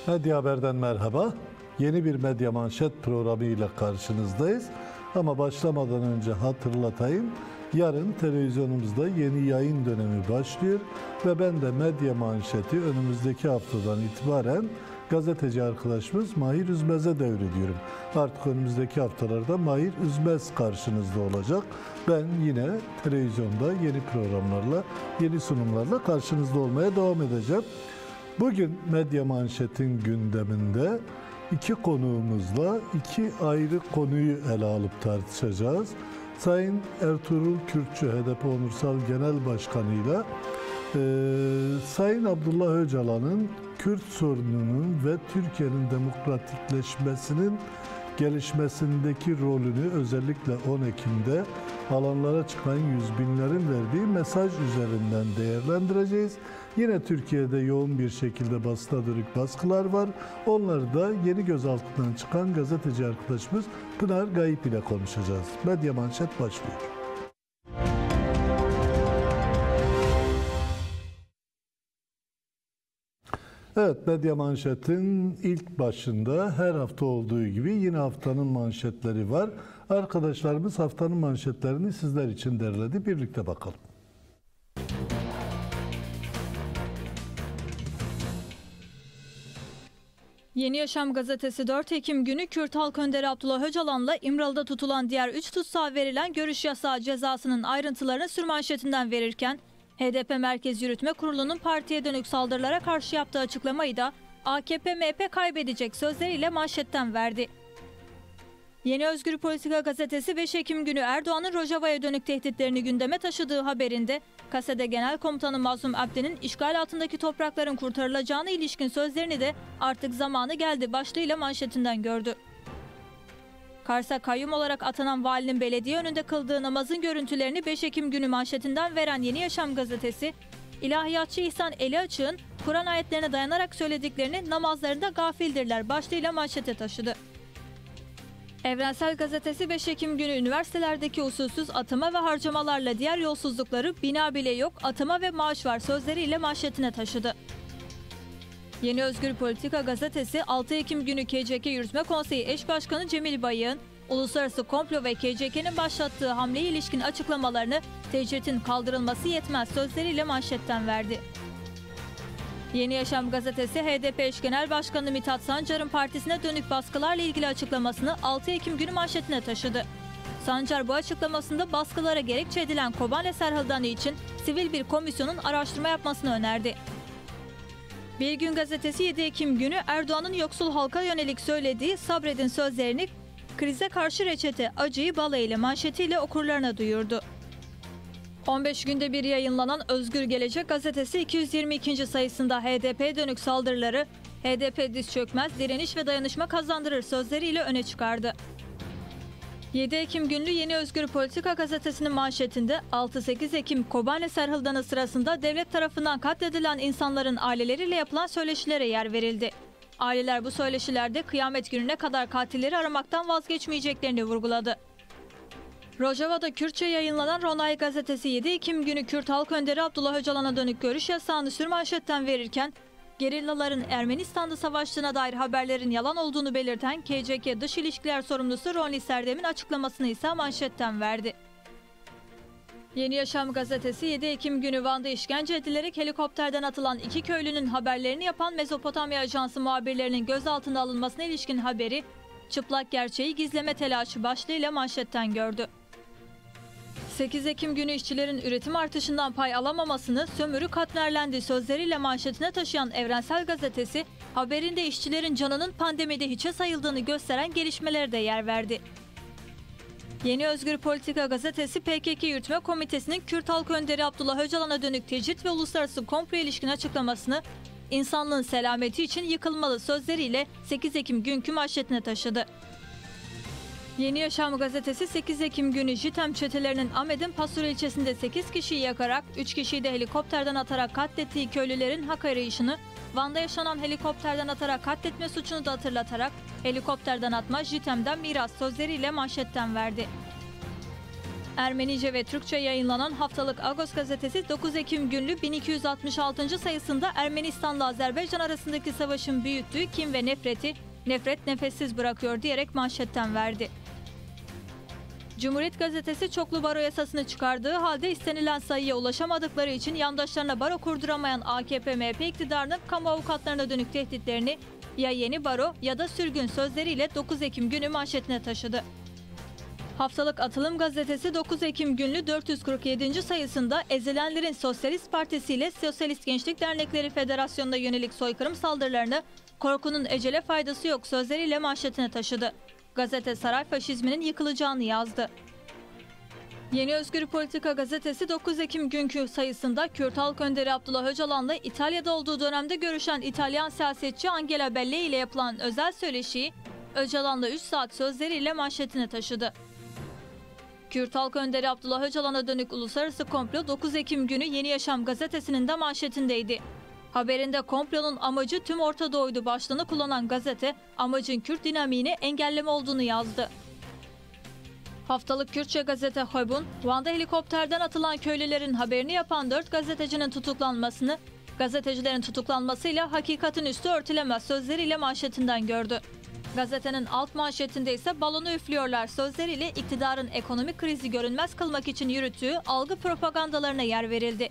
Medya Haber'den merhaba. Yeni bir Medya Manşet programı ile karşınızdayız. Ama başlamadan önce hatırlatayım. Yarın televizyonumuzda yeni yayın dönemi başlıyor ve ben de Medya Manşet'i önümüzdeki haftadan itibaren gazeteci arkadaşımız Mahir Üzmez'e devrediyorum. Artık önümüzdeki haftalarda Mahir Üzmez karşınızda olacak. Ben yine televizyonda yeni programlarla, yeni sunumlarla karşınızda olmaya devam edeceğim. Bugün Medya Manşet'in gündeminde iki konuğumuzla iki ayrı konuyu ele alıp tartışacağız. Sayın Ertuğrul Kürkçü, HDP Onursal Genel Başkanı'yla Sayın Abdullah Öcalan'ın Kürt sorununun ve Türkiye'nin demokratikleşmesinin gelişmesindeki rolünü özellikle 10 Ekim'de alanlara çıkan yüz binlerin verdiği mesaj üzerinden değerlendireceğiz. Yine Türkiye'de yoğun bir şekilde basına dönük baskılar var. Onları da yeni gözaltından çıkan gazeteci arkadaşımız Pınar Gayip ile konuşacağız. Medya Manşet başlıyor. Evet, Medya Manşet'in ilk başında her hafta olduğu gibi yine haftanın manşetleri var. Arkadaşlarımız haftanın manşetlerini sizler için derledi. Birlikte bakalım. Yeni Yaşam gazetesi 4 Ekim günü Kürt Halk Önderi Abdullah Öcalan'la İmralı'da tutulan diğer 3 tutsağa verilen görüş yasağı cezasının ayrıntılarını sürmanşetinden verirken, HDP Merkez Yürütme Kurulu'nun partiye dönük saldırılara karşı yaptığı açıklamayı da AKP-MHP kaybedecek sözleriyle manşetten verdi. Yeni Özgür Politika gazetesi 5 Ekim günü Erdoğan'ın Rojava'ya dönük tehditlerini gündeme taşıdığı haberinde, KASEDE Genel Komutanı Mazlum Abdi'nin işgal altındaki toprakların kurtarılacağına ilişkin sözlerini de artık zamanı geldi başlığıyla manşetinden gördü. Kars'a kayyum olarak atanan valinin belediye önünde kıldığı namazın görüntülerini 5 Ekim günü manşetinden veren Yeni Yaşam gazetesi, İlahiyatçı İhsan Eliaçık'ın Kur'an ayetlerine dayanarak söylediklerini namazlarında gafildirler başlığıyla manşete taşıdı. Evrensel Gazetesi 5 Ekim günü üniversitelerdeki usulsüz atama ve harcamalarla diğer yolsuzlukları bina bile yok, atama ve maaş var sözleriyle manşetine taşıdı. Yeni Özgür Politika gazetesi 6 Ekim günü KCK Yürütme Konseyi Eş Başkanı Cemil Bayık'ın uluslararası komplo ve KCK'nin başlattığı hamleye ilişkin açıklamalarını tecritin kaldırılması yetmez sözleriyle manşetten verdi. Yeni Yaşam gazetesi HDP eş genel başkanı Mithat Sancar'ın partisine dönük baskılarla ilgili açıklamasını 6 Ekim günü manşetine taşıdı. Sancar bu açıklamasında baskılara gerekçe edilen Kobane Serhıldanı için sivil bir komisyonun araştırma yapmasını önerdi. Bir Gün gazetesi 7 Ekim günü Erdoğan'ın yoksul halka yönelik söylediği sabredin sözlerini krize karşı reçete acıyı bala ile manşetiyle okurlarına duyurdu. 15 günde bir yayınlanan Özgür Gelecek gazetesi 222. sayısında HDP'ye dönük saldırıları HDP diz çökmez, direniş ve dayanışma kazandırır sözleriyle öne çıkardı. 7 Ekim günlü Yeni Özgür Politika gazetesinin manşetinde 6-8 Ekim Kobane Serhıldanı sırasında devlet tarafından katledilen insanların aileleriyle yapılan söyleşilere yer verildi. Aileler bu söyleşilerde kıyamet gününe kadar katilleri aramaktan vazgeçmeyeceklerini vurguladı. Rojava'da Kürtçe yayınlanan Ronay gazetesi 7 Ekim günü Kürt Halk Önderi Abdullah Öcalan'a dönük görüş yasağını sürmanşetten verirken, gerillaların Ermenistan'da savaştığına dair haberlerin yalan olduğunu belirten KCK Dış İlişkiler Sorumlusu Ronly Serdem'in açıklamasını ise manşetten verdi. Yeni Yaşam gazetesi 7 Ekim günü Van'da işkence edilerek helikopterden atılan 2 köylünün haberlerini yapan Mezopotamya Ajansı muhabirlerinin gözaltına alınmasına ilişkin haberi, çıplak gerçeği gizleme telaşı başlığıyla manşetten gördü. 8 Ekim günü işçilerin üretim artışından pay alamamasını sömürü katmerlendi sözleriyle manşetine taşıyan Evrensel Gazetesi, haberinde işçilerin canının pandemide hiçe sayıldığını gösteren gelişmelere de yer verdi. Yeni Özgür Politika gazetesi PKK Yürütme Komitesi'nin Kürt Halk Önderi Abdullah Öcalan'a dönük tecrit ve uluslararası komplo ilişkin açıklamasını insanlığın selameti için yıkılmalı sözleriyle 8 Ekim günkü manşetine taşıdı. Yeni Yaşam gazetesi 8 Ekim günü JITEM çetelerinin Ahmet'in Pasur ilçesinde 8 kişiyi yakarak 3 kişiyi de helikopterden atarak katlettiği köylülerin hak arayışını, Van'da yaşanan helikopterden atarak katletme suçunu da hatırlatarak helikopterden atma JITEM'den miras sözleriyle manşetten verdi. Ermenice ve Türkçe yayınlanan haftalık Agos gazetesi 9 Ekim günlü 1266. sayısında Ermenistan'la Azerbaycan arasındaki savaşın büyüttüğü kin ve nefreti "Nefret nefessiz bırakıyor" diyerek manşetten verdi. Cumhuriyet gazetesi çoklu baro yasasını çıkardığı halde istenilen sayıya ulaşamadıkları için yandaşlarına baro kurduramayan AKP-MHP iktidarının kamu avukatlarına dönük tehditlerini "ya yeni baro ya da sürgün" sözleriyle 9 Ekim günü manşetine taşıdı. Haftalık Atılım gazetesi 9 Ekim günlü 447. sayısında ezilenlerin Sosyalist Partisi ile Sosyalist Gençlik Dernekleri Federasyonu'na yönelik soykırım saldırılarını "korkunun ecele faydası yok" sözleriyle manşetine taşıdı. Gazete saray faşizminin yıkılacağını yazdı. Yeni Özgür Politika gazetesi 9 Ekim günkü sayısında Kürt Halk Önderi Abdullah Öcalan'la İtalya'da olduğu dönemde görüşen İtalyan siyasetçi Angela Belli ile yapılan özel söyleşiyi "Öcalan'la 3 saat" sözleriyle manşetine taşıdı. Kürt Halk Önderi Abdullah Öcalan'a dönük uluslararası komplo 9 Ekim günü Yeni Yaşam gazetesinin de manşetindeydi. Haberinde komplonun amacı tüm Orta Doğu'ydu başlığını kullanan gazete, amacın Kürt dinamiğini engelleme olduğunu yazdı. Haftalık Kürtçe gazete Haybun, Van'da helikopterden atılan köylülerin haberini yapan 4 gazetecinin tutuklanmasını, "gazetecilerin tutuklanmasıyla hakikatin üstü örtülemez" sözleriyle manşetinden gördü. Gazetenin alt manşetinde ise "balonu üflüyorlar" sözleriyle iktidarın ekonomik krizi görünmez kılmak için yürüttüğü algı propagandalarına yer verildi.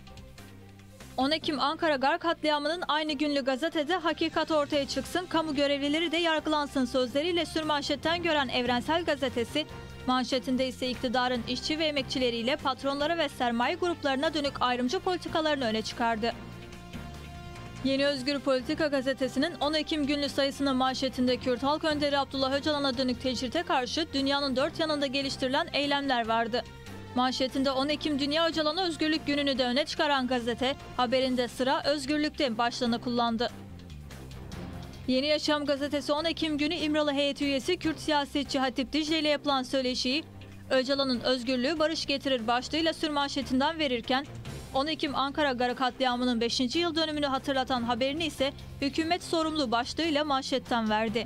10 Ekim Ankara Gar katliamının aynı günlü gazetede "hakikat ortaya çıksın, kamu görevlileri de yargılansın" sözleriyle sürmanşetten gören Evrensel Gazetesi, manşetinde ise iktidarın işçi ve emekçileriyle patronlara ve sermaye gruplarına dönük ayrımcı politikalarını öne çıkardı. Yeni Özgür Politika gazetesinin 10 Ekim günlü sayısının manşetinde Kürt Halk Önderi Abdullah Öcalan'a dönük tecrite karşı dünyanın dört yanında geliştirilen eylemler vardı. Manşetinde 10 Ekim Dünya Öcalan'a Özgürlük Günü'nü de öne çıkaran gazete, haberinde "sıra özgürlükte" başlığını kullandı. Yeni Yaşam gazetesi 10 Ekim günü İmralı heyeti üyesi Kürt siyasetçi Hatip Dicle ile yapılan söyleşiyi "Öcalan'ın özgürlüğü barış getirir" başlığıyla sürmanşetinden verirken, 10 Ekim Ankara Garı katliamının 5. yıl dönümünü hatırlatan haberini ise "hükümet sorumlu" başlığıyla manşetten verdi.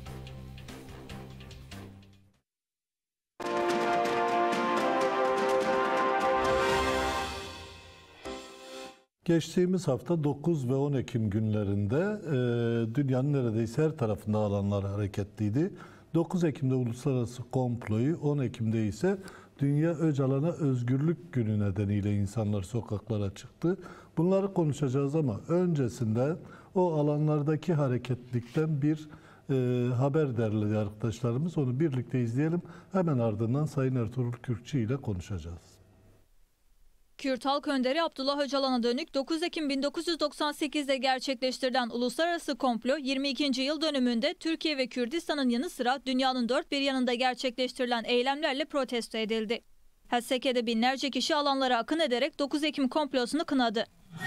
Geçtiğimiz hafta 9 ve 10 Ekim günlerinde dünyanın neredeyse her tarafında alanlar hareketliydi. 9 Ekim'de Uluslararası Komplo'yu, 10 Ekim'de ise Dünya Öcalan'a Özgürlük Günü nedeniyle insanlar sokaklara çıktı. Bunları konuşacağız ama öncesinde o alanlardaki hareketlilikten bir haber derledi arkadaşlarımız. Onu birlikte izleyelim. Hemen ardından Sayın Ertuğrul Kürkçü ile konuşacağız. Kürt Halk Önderi Abdullah Öcalan'a dönük 9 Ekim 1998'de gerçekleştirilen uluslararası komplo 22. yıl dönümünde Türkiye ve Kürdistan'ın yanı sıra dünyanın dört bir yanında gerçekleştirilen eylemlerle protesto edildi. HSK'de binlerce kişi alanlara akın ederek 9 Ekim komplosunu kınadı.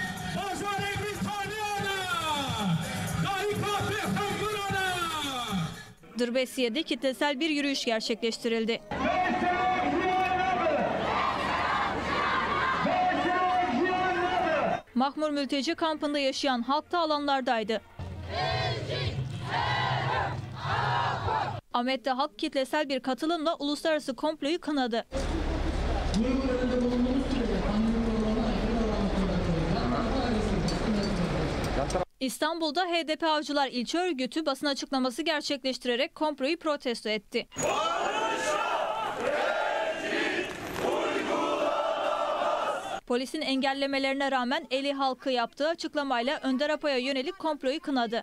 Dırbesiye'de kitlesel bir yürüyüş gerçekleştirildi. Mahmur mülteci kampında yaşayan halk da alanlardaydı. Ahmet'te halk kitlesel bir katılımla uluslararası komployu kınadı. İstanbul'da HDP Avcılar İlçe Örgütü basın açıklaması gerçekleştirerek komployu protesto etti. Polisin engellemelerine rağmen Eli halkı yaptığı açıklamayla Önder Apo'ya yönelik komployu kınadı.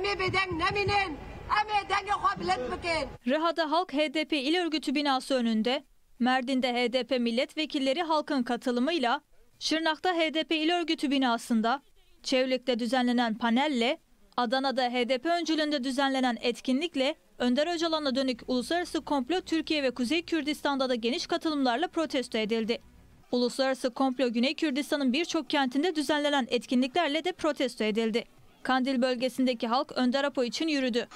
Riha'da halk HDP İl Örgütü binası önünde, Mardin'de HDP milletvekilleri halkın katılımıyla, Şırnak'ta HDP İl Örgütü binasında, Çevlik'te düzenlenen panelle, Adana'da HDP öncülüğünde düzenlenen etkinlikle Önder Öcalan'a dönük uluslararası komplo Türkiye ve Kuzey Kürdistan'da da geniş katılımlarla protesto edildi. Uluslararası komplo Güney Kürdistan'ın birçok kentinde düzenlenen etkinliklerle de protesto edildi. Kandil bölgesindeki halk Önder Apo için yürüdü.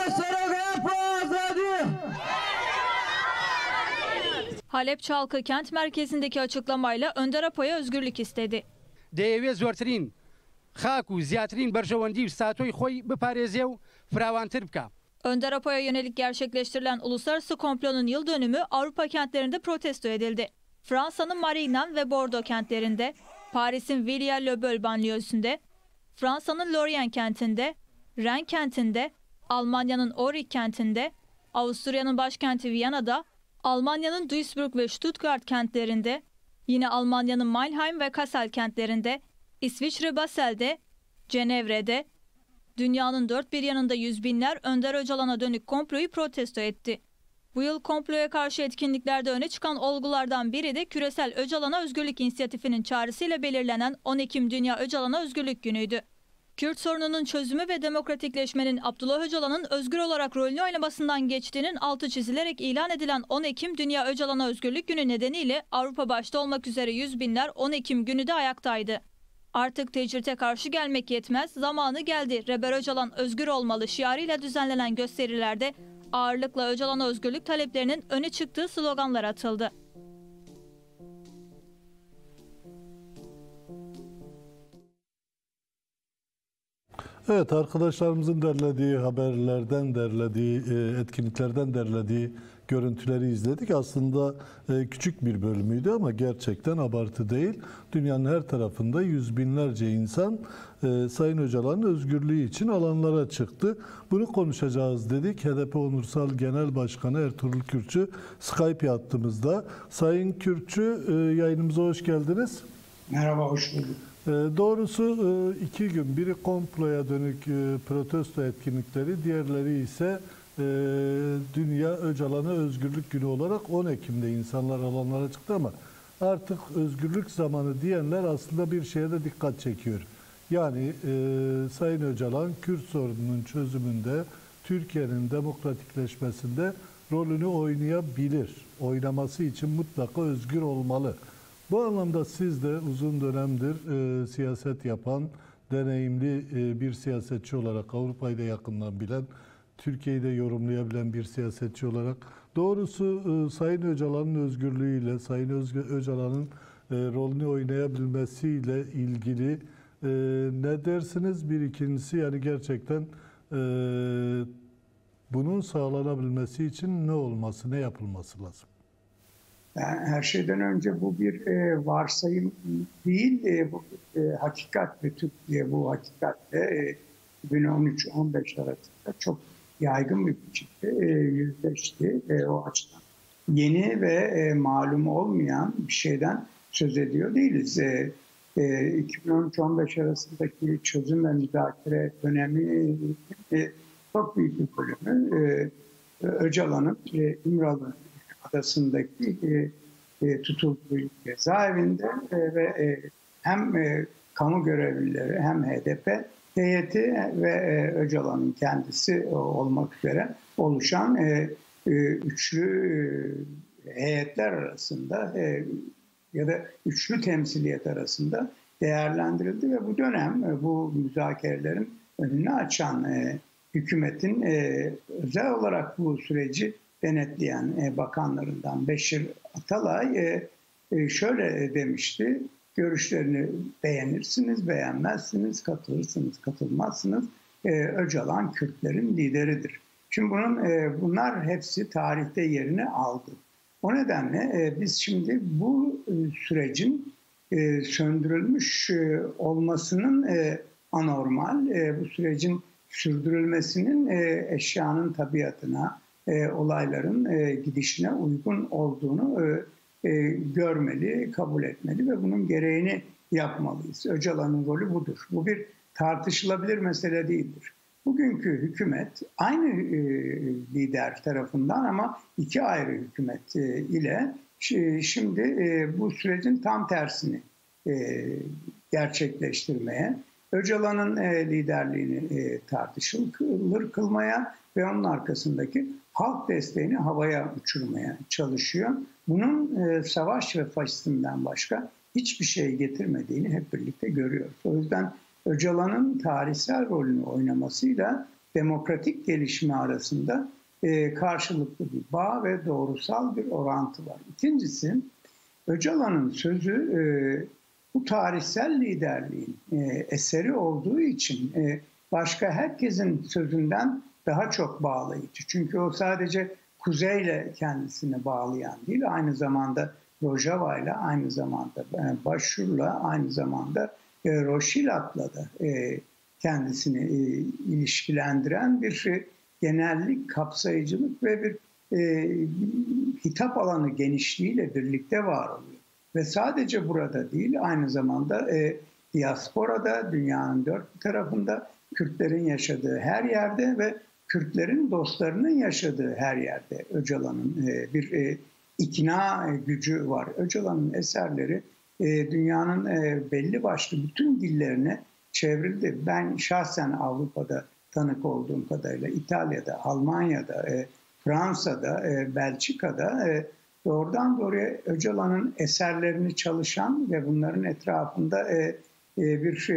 Halepçe halkı kent merkezindeki açıklamayla Önder Apo'ya özgürlük istedi. Devlet zortrin, xak u ziyatrin berjewendî statûyê xwe biparêze û firawantir bike. Önder Apo'ya yönelik gerçekleştirilen uluslararası komplonun yıl dönümü Avrupa kentlerinde protesto edildi. Fransa'nın Marignan ve Bordeaux kentlerinde, Paris'in Villiers-le-Bel banliyösünde, Fransa'nın Lorient kentinde, Rennes kentinde, Almanya'nın Auric kentinde, Avusturya'nın başkenti Viyana'da, Almanya'nın Duisburg ve Stuttgart kentlerinde, yine Almanya'nın Mannheim ve Kassel kentlerinde, İsviçre Basel'de, Cenevre'de, dünyanın dört bir yanında yüz binler Önder Öcalan'a dönük komployu protesto etti. Bu yıl komploya karşı etkinliklerde öne çıkan olgulardan biri de Küresel Öcalan'a Özgürlük İnisiyatifi'nin çağrısıyla belirlenen 10 Ekim Dünya Öcalan'a Özgürlük Günü'ydü. Kürt sorununun çözümü ve demokratikleşmenin Abdullah Öcalan'ın özgür olarak rolünü oynamasından geçtiğinin altı çizilerek ilan edilen 10 Ekim Dünya Öcalan'a Özgürlük Günü nedeniyle Avrupa başta olmak üzere yüz binler 10 Ekim günü de ayaktaydı. Artık tecrite karşı gelmek yetmez, zamanı geldi. Reber Öcalan özgür olmalı şiarıyla düzenlenen gösterilerde ağırlıkla Öcalan'a özgürlük taleplerinin öne çıktığı sloganlar atıldı. Evet, arkadaşlarımızın derlediği haberlerden derlediği, etkinliklerden derlediği görüntüleri izledik. Aslında küçük bir bölümüydü ama gerçekten abartı değil. Dünyanın her tarafında yüz binlerce insan Sayın Öcalan'ın özgürlüğü için alanlara çıktı. Bunu konuşacağız dedik. HDP Onursal Genel Başkanı Ertuğrul Kürkçü Skype hattımızda. Sayın Kürkçü, yayınımıza hoş geldiniz. Merhaba, hoş bulduk. Doğrusu 2 gün, biri komploya dönük protesto etkinlikleri, diğerleri ise Dünya Öcalan'a Özgürlük Günü olarak 10 Ekim'de insanlar alanlara çıktı ama artık özgürlük zamanı diyenler aslında bir şeye de dikkat çekiyor. Yani Sayın Öcalan Kürt sorununun çözümünde, Türkiye'nin demokratikleşmesinde rolünü oynayabilir. Oynaması için mutlaka özgür olmalı. Bu anlamda siz de uzun dönemdir siyaset yapan, deneyimli bir siyasetçi olarak, Avrupa'yı da yakından bilen, Türkiye'yi de yorumlayabilen bir siyasetçi olarak, doğrusu Sayın Öcalan'ın özgürlüğüyle, Sayın Öcalan'ın rolünü oynayabilmesiyle ilgili ne dersiniz? Bir ikincisi, yani gerçekten bunun sağlanabilmesi için ne olması, ne yapılması lazım? Yani her şeyden önce bu bir varsayım değil, bu hakikat ve Türkiye bu hakikatle 2013-15 arasında çok yaygın bir biçimde yüzleşti. O açıdan yeni ve malum olmayan bir şeyden söz ediyor değiliz. 2013-15 arasındaki çözüm ve müzakere dönemi çok büyük bir bölümü Öcalan'ın İmralı Adası'ndaki tutulduğu cezaevinde ve hem kamu görevlileri hem HDP heyeti ve Öcalan'ın kendisi olmak üzere oluşan üçlü heyetler arasında ya da üçlü temsiliyet arasında değerlendirildi ve bu dönem bu müzakerelerin önünü açan hükümetin özel olarak bu süreci denetleyen bakanlarından Beşir Atalay şöyle demişti: görüşlerini beğenirsiniz, beğenmezsiniz, katılırsınız, katılmazsınız. Öcalan Kürtlerin lideridir. Şimdi bunlar hepsi tarihte yerini aldı. O nedenle biz şimdi bu sürecin söndürülmüş olmasının anormal, bu sürecin sürdürülmesinin eşyanın tabiatına, olayların gidişine uygun olduğunu görmeli, kabul etmeli ve bunun gereğini yapmalıyız. Öcalan'ın rolü budur. Bu bir tartışılabilir mesele değildir. Bugünkü hükümet aynı lider tarafından ama iki ayrı hükümet ile şimdi bu sürecin tam tersini gerçekleştirmeye, Öcalan'ın liderliğini tartışılır kılmaya ve onun arkasındaki halk desteğini havaya uçurmaya çalışıyor. Bunun savaş ve faşizmden başka hiçbir şey getirmediğini hep birlikte görüyoruz. O yüzden Öcalan'ın tarihsel rolünü oynamasıyla demokratik gelişme arasında karşılıklı bir bağ ve doğrusal bir orantı var. İkincisi, Öcalan'ın sözü bu tarihsel liderliğin eseri olduğu için başka herkesin sözünden daha çok bağlayıcı. Çünkü o sadece kuzeyle kendisini bağlayan değil, aynı zamanda Rojava'yla, aynı zamanda Başur'la, aynı zamanda Roşilat'la da kendisini ilişkilendiren bir genellik, kapsayıcılık ve bir hitap alanı genişliğiyle birlikte var oluyor. Ve sadece burada değil, aynı zamanda diasporada, dünyanın dört bir tarafında, Kürtlerin yaşadığı her yerde ve Kürtlerin dostlarının yaşadığı her yerde Öcalan'ın bir ikna gücü var. Öcalan'ın eserleri dünyanın belli başlı bütün dillerine çevrildi. Ben şahsen Avrupa'da tanık olduğum kadarıyla İtalya'da, Almanya'da, Fransa'da, Belçika'da doğrudan doğruya Öcalan'ın eserlerini çalışan ve bunların etrafında bir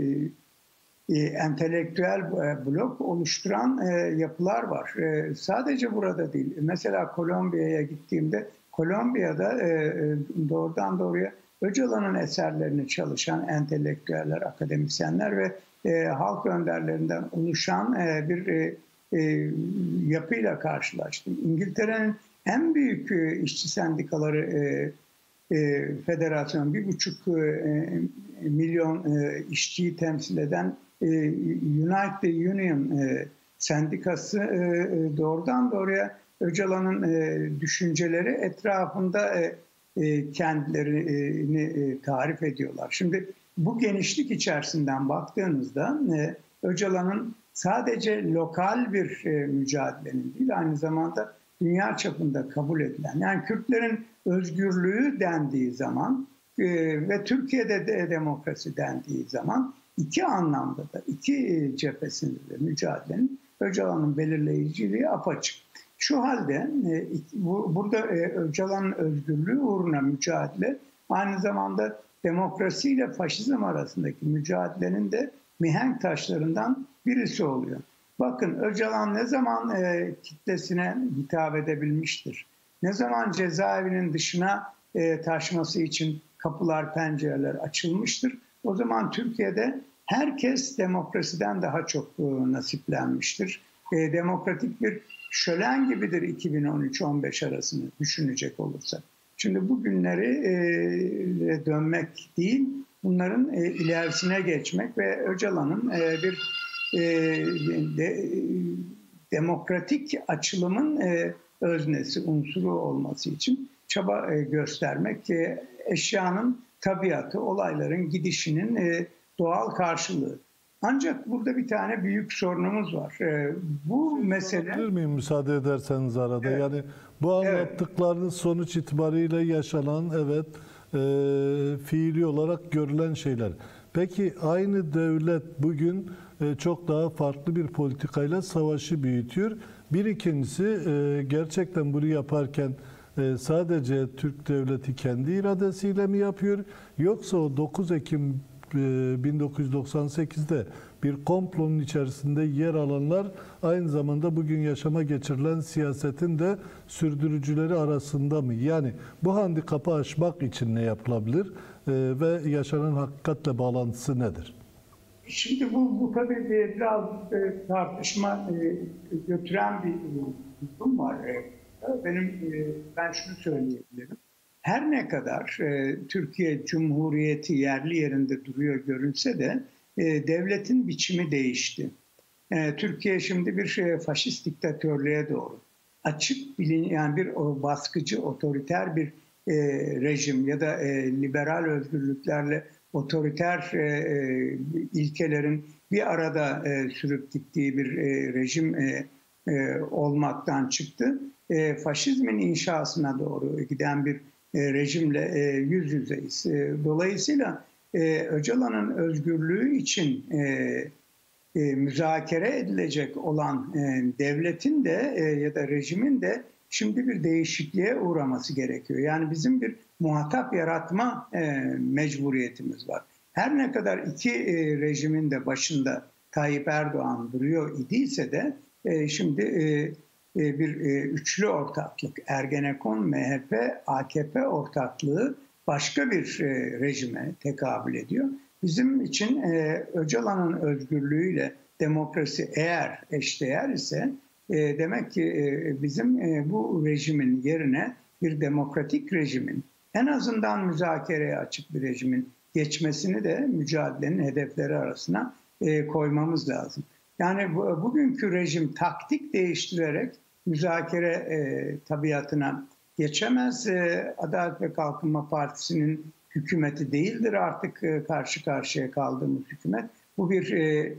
entelektüel blok oluşturan yapılar var. Sadece burada değil. Mesela Kolombiya'ya gittiğimde Kolombiya'da doğrudan doğruya Öcalan'ın eserlerini çalışan entelektüeller, akademisyenler ve halk önderlerinden oluşan bir yapıyla karşılaştım. İngiltere'nin en büyük işçi sendikaları federasyon, 1,5 milyon işçiyi temsil eden United Union sendikası doğrudan doğruya Öcalan'ın düşünceleri etrafında kendilerini tarif ediyorlar. Şimdi bu genişlik içerisinden baktığınızda Öcalan'ın sadece lokal bir mücadelenin değil, aynı zamanda dünya çapında kabul edilen, yani Kürtlerin özgürlüğü dendiği zaman ve Türkiye'de de demokrasi dendiği zaman iki anlamda da, iki cephesinde de mücadelenin Öcalan'ın belirleyiciliği apaçık. Şu halde burada Öcalan'ın özgürlüğü uğruna mücadele aynı zamanda demokrasiyle faşizm arasındaki mücadelenin de mihenk taşlarından birisi oluyor. Bakın Öcalan ne zaman kitlesine hitap edebilmiştir? Ne zaman cezaevinin dışına taşması için kapılar, pencereler açılmıştır? O zaman Türkiye'de herkes demokrasiden daha çok nasiplenmiştir. Demokratik bir şölen gibidir 2013-15 arasını düşünecek olursak. Şimdi bu günleri dönmek değil, bunların ilerisine geçmek ve Öcalan'ın bir demokratik açılımın öznesi, unsuru olması için çaba göstermek, eşyanın tabiatı, olayların gidişinin doğal karşılığı. Ancak burada bir tane büyük sorunumuz var. Bu mesele... Bilir miyim müsaade ederseniz arada? Evet. Yani bu anlattıklarınız sonuç itibariyle yaşanan, fiili olarak görülen şeyler. Peki aynı devlet bugün çok daha farklı bir politikayla savaşı büyütüyor. Bir ikincisi gerçekten bunu yaparken sadece Türk devleti kendi iradesiyle mi yapıyor? Yoksa o 9 Ekim 1998'de bir komplonun içerisinde yer alanlar aynı zamanda bugün yaşama geçirilen siyasetin de sürdürücüleri arasında mı? Yani bu handikapı aşmak için ne yapılabilir ve yaşanan hakikatle bağlantısı nedir? Şimdi bu tabii biraz tartışma götüren bir durum var. Ben şunu söyleyebilirim. Her ne kadar Türkiye Cumhuriyeti yerli yerinde duruyor görünse de devletin biçimi değişti. Türkiye şimdi bir faşist diktatörlüğe doğru açık yani bir baskıcı, otoriter bir rejim ya da liberal özgürlüklerle otoriter ilkelerin bir arada sürüp gittiği bir rejim olmaktan çıktı. Faşizmin inşasına doğru giden bir rejimle yüz yüzeyiz. Dolayısıyla Öcalan'ın özgürlüğü için müzakere edilecek olan devletin de ya da rejimin de şimdi bir değişikliğe uğraması gerekiyor. Yani bizim bir muhatap yaratma mecburiyetimiz var. Her ne kadar iki rejimin de başında Tayyip Erdoğan duruyor idiyse de şimdi bir üçlü ortaklık, Ergenekon, MHP, AKP ortaklığı başka bir rejime tekabül ediyor. Bizim için Öcalan'ın özgürlüğüyle demokrasi eğer eşdeğer ise demek ki bizim bu rejimin yerine bir demokratik rejimin, en azından müzakereye açık bir rejimin geçmesini de mücadelenin hedefleri arasına koymamız lazım. Yani bugünkü rejim taktik değiştirerek müzakere tabiatına geçemez. Adalet ve Kalkınma Partisi'nin hükümeti değildir artık karşı karşıya kaldığımız hükümet. Bu bir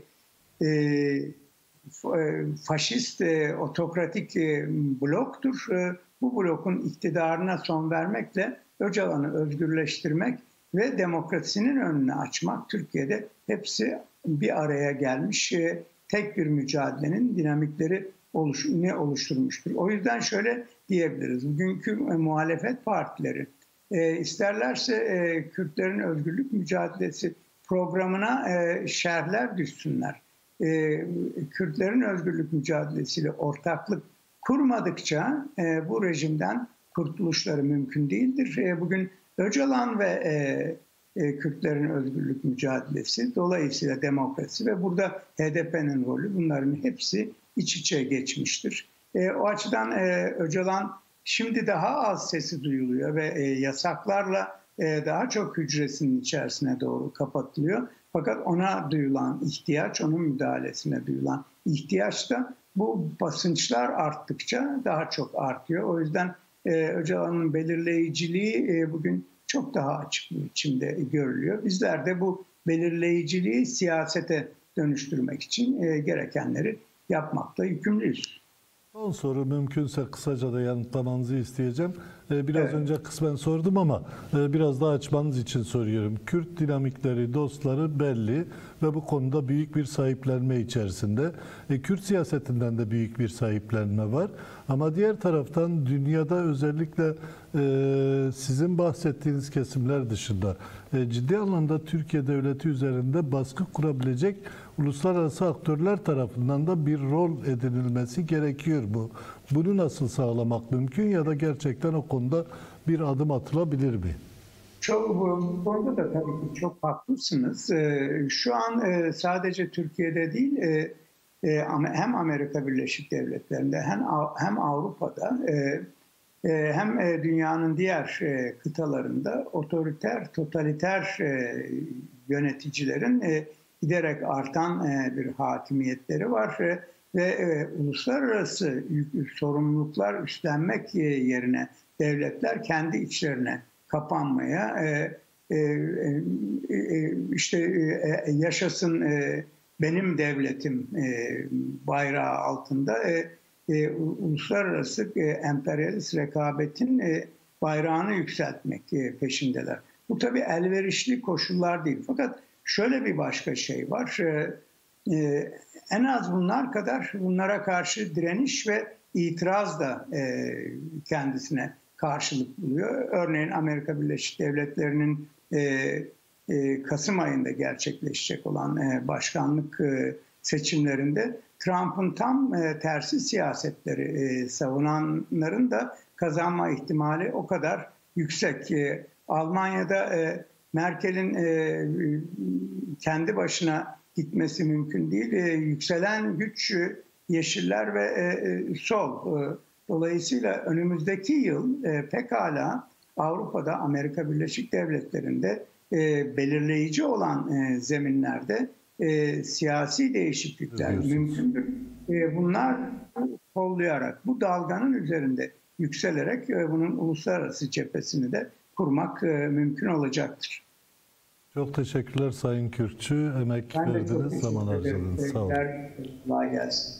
faşist, otokratik bloktur. Bu blokun iktidarına son vermekle Öcalan'ı özgürleştirmek ve demokrasinin önünü açmak, Türkiye'de hepsi bir araya gelmiş tek bir mücadelenin dinamikleri oluşturmuştur. O yüzden şöyle diyebiliriz. Bugünkü muhalefet partileri isterlerse Kürtlerin özgürlük mücadelesi programına şerhler düşsünler. Kürtlerin özgürlük mücadelesiyle ortaklık kurmadıkça bu rejimden kurtuluşları mümkün değildir. Bugün Öcalan ve Kürtlerin özgürlük mücadelesi, dolayısıyla demokrasi ve burada HDP'nin rolü, bunların hepsi iç içe geçmiştir. O açıdan Öcalan şimdi daha az sesi duyuluyor ve yasaklarla daha çok hücresinin içerisine doğru kapatılıyor. Fakat ona duyulan ihtiyaç, onun müdahalesine duyulan ihtiyaç da bu basınçlar arttıkça daha çok artıyor. O yüzden Öcalan'ın belirleyiciliği bugün çok daha açık bir biçimde görülüyor. Bizler de bu belirleyiciliği siyasete dönüştürmek için gerekenleri yapmakla yükümlüyüz. Son soru, mümkünse kısaca da yanıtlamanızı isteyeceğim. Biraz önce kısmen sordum ama biraz daha açmanız için soruyorum. Kürt dinamikleri, dostları belli ve bu konuda büyük bir sahiplenme içerisinde. Kürt siyasetinden de büyük bir sahiplenme var. Ama diğer taraftan dünyada özellikle sizin bahsettiğiniz kesimler dışında ciddi anlamda Türkiye devleti üzerinde baskı kurabilecek uluslararası aktörler tarafından da bir rol edinilmesi gerekiyor bu. Bunu nasıl sağlamak mümkün ya da gerçekten o konuda bir adım atılabilir mi? Bu konuda da tabii ki çok haklısınız. Şu an sadece Türkiye'de değil, hem Amerika Birleşik Devletleri'nde hem Avrupa'da hem dünyanın diğer kıtalarında otoriter, totaliter yöneticilerin giderek artan bir hakimiyetleri var ve uluslararası sorumluluklar üstlenmek yerine devletler kendi içlerine kapanmaya, işte yaşasın benim devletim bayrağı altında uluslararası emperyalist rekabetin bayrağını yükseltmek peşindeler. Bu tabii elverişli koşullar değil. Fakat şöyle bir başka şey var. En az bunlar kadar bunlara karşı direniş ve itiraz da kendisine karşılık buluyor. Örneğin Amerika Birleşik Devletleri'nin Kasım ayında gerçekleşecek olan başkanlık seçimlerinde Trump'ın tam tersi siyasetleri savunanların da kazanma ihtimali o kadar yüksek. Almanya'da Merkel'in kendi başına gitmesi mümkün değil. Yükselen güç Yeşiller ve Sol. Dolayısıyla önümüzdeki yıl pekala Avrupa'da, Amerika Birleşik Devletleri'nde belirleyici olan zeminlerde siyasi değişiklikler mümkündür. Bunlar kollayarak, bu dalganın üzerinde yükselerek bunun uluslararası cephesini de kurmak mümkün olacaktır. Çok teşekkürler Sayın Kürkçü. Emek verdiniz, zaman harcadınız. Sağ olun. Kolay gelsin.